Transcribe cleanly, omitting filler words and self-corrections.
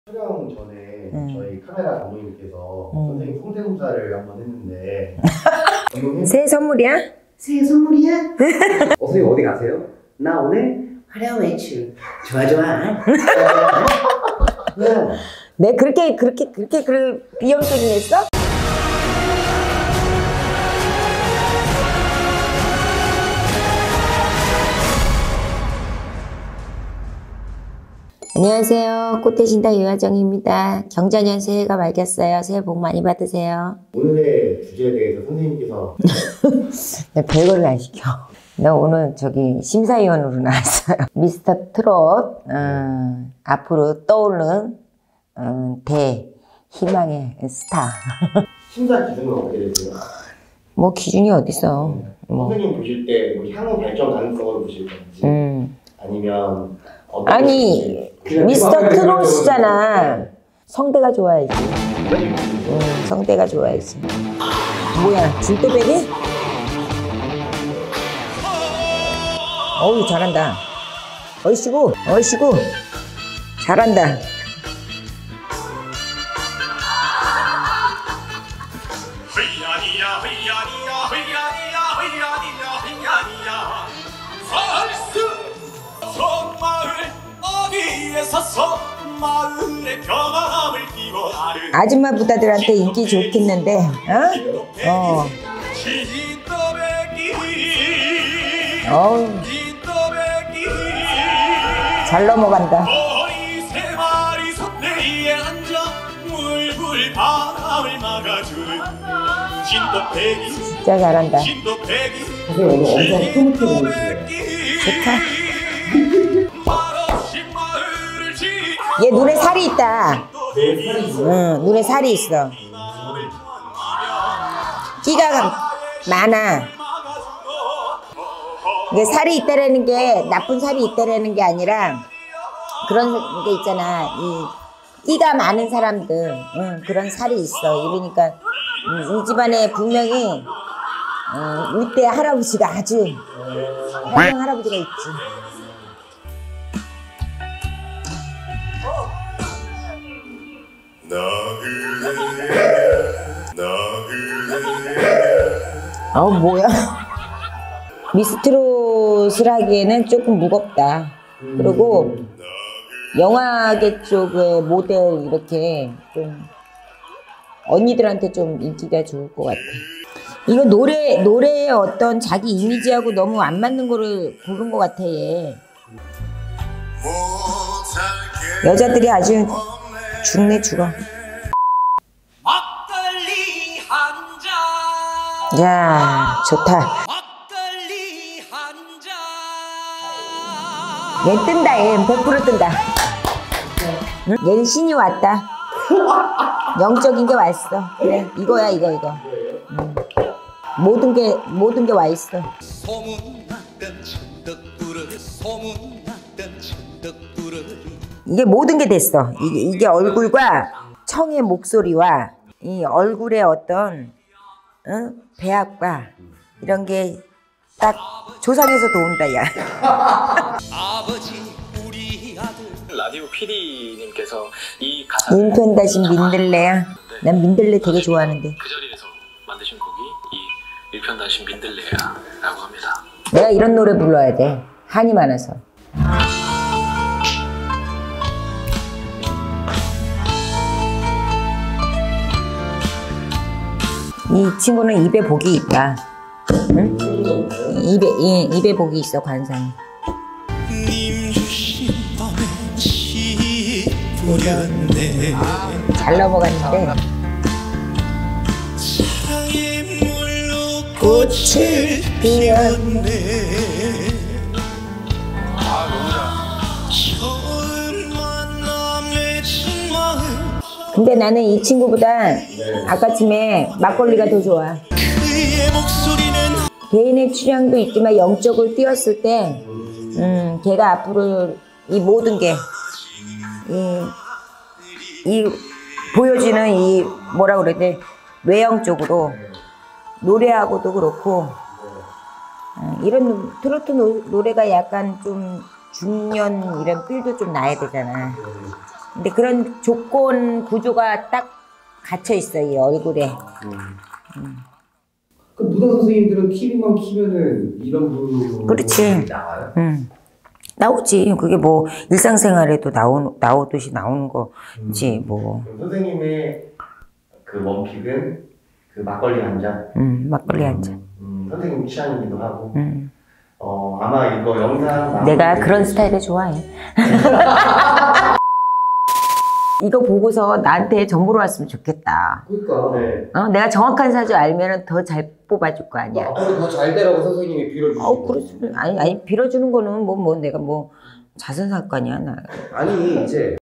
촬영 전에 저희 카메라 감독님께서 선생님 성대모사를 한번 했는데 감독님? 새해 선물이야? 새해 선물이야? 선생님 어디 가세요? 나 오늘 화려한 외출 좋아 좋아. 내 그렇게 비염소리 냈어? 안녕하세요. 꽃의 신당 유화정입니다. 경자년 새해가 밝았어요. 새해 복 많이 받으세요. 오늘의 주제에 대해서 선생님께서 나 별거를 안 시켜. 나 오늘 저기 심사위원으로 나왔어요. 미스터 트롯 앞으로 떠오르는 대희망의 스타. 심사 기준은 어떻게 되세요? 뭐 기준이 어딨어. 선생님 보실 때 뭐 향후 발전 가능성을 보실 건지 아니면 아니 미스터 트롯이잖아. 성대가 좋아야지. 성대가 좋아야지. 뭐야 진또배기? 어우 잘한다. 얼씨구 잘한다. 아줌마 부다들한테 인기 좋겠는데, 어? 잘 넘어간다. 진짜 잘한다. 선생님 오늘 엄청 흐뭇해 보이시네요. 좋다. 얘 눈에 살이 있다. 응, 눈에 살이 있어. 끼가 많아. 이게 살이 있다라는 게 나쁜 살이 있다라는 게 아니라 그런 게 있잖아. 이 끼가 많은 사람들, 그런 살이 있어. 이러니까 이 집안에 분명히 이때 할아버지가 아주 훌륭한 할아버지가 있지. 뭐야? 미스트롯을 하기에는 조금 무겁다. 그리고 영화계 쪽의 모델 이렇게 좀 언니들한테 좀 인기가 좋을 것 같아. 이거 노래의 어떤 자기 이미지하고 너무 안 맞는 거를 고른 것 같아 얘. 여자들이 아주 죽네 죽어. 막걸리 한 잔. 야 좋다. 막걸리 한 잔. 얘 뜬다 얘 100% 뜬다. 응? 얘는 신이 왔다. 영적인 게 왔어. 그래 이거야 이거. 모든 게 와 있어. 소문났던 천덕불을 소문났던 천덕불을. 이게 모든 게 됐어. 이게 얼굴과 청의 목소리와 이 얼굴의 어떤 배합과 이런 게 딱 조상에서 도운다 야. 아버지 우리 아들. 라디오 PD님께서 이 가사 인편다신 민들레야. 난 민들레 되게 좋아하는데. 그 자리에서 만드신 곡이 이 일편단심 민들레야라고 합니다. 내가 이런 노래 불러야 돼. 한이 많아서. 이 친구는 입에 복이 있다. 응? 입에 복이 있어 관상이. 님 주신 밤에 시 뿌렸네. 잘 넘어갔는데. 사랑의 물로 꽃을 피웠네. 처음 만남의 마음. 근데 나는 이 친구보다 아까쯤에 막걸리가 더 좋아. 그의 목소리는 개인의 취향도 있지만 영적으로 뛰었을 때 걔가 앞으로 이 모든 게 이 보여지는 이 뭐라 그래야 돼 외형적으로 노래하고도 그렇고 이런 트로트 노래가 약간 좀 중년 이런 필도 좀 나야 되잖아. 근데 그런 조건 구조가 딱 갇혀 있어 이 얼굴에. 그 무당 선생님들은 TV만 키면은 이런 분이 그렇지. 나와요? 나오지. 그게 뭐 일상생활에도 나오듯이 나오는 거지 뭐. 그럼 선생님의 그 원픽은 그 막걸리 한 잔. 막걸리 한 잔. 선생님 취향이기도 하고. 아마 이거 영상 내가 그런 스타일을 좋아해. 이거 보고서 나한테 정보로 왔으면 좋겠다. 그러니까. 네. 내가 정확한 사주 알면은 더 잘 뽑아줄 거 아니야. 앞으로 더 잘 되라고 선생님이 빌어주시고. 그렇지. 아니 빌어주는 거는 뭐 내가 뭐 자선사건이야 나. 아니 이제